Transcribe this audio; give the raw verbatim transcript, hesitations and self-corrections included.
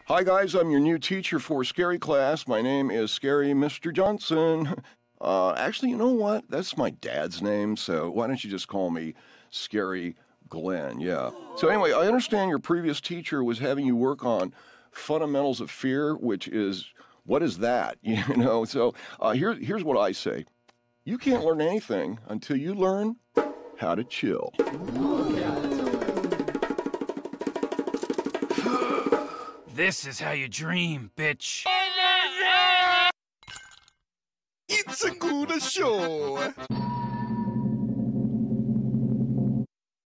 Hi, guys. I'm your new teacher for Scary Class. My name is Scary Mister Johnson. Uh, actually, you know what? That's my dad's name, so why don't you just call me Scary Glenn? Yeah. So anyway, I understand your previous teacher was having you work on fundamentals of fear, which is, what is that? You know, so uh, here, here's what I say. You can't learn anything until you learn how to chill. This is how you dream, bitch. It's a good show.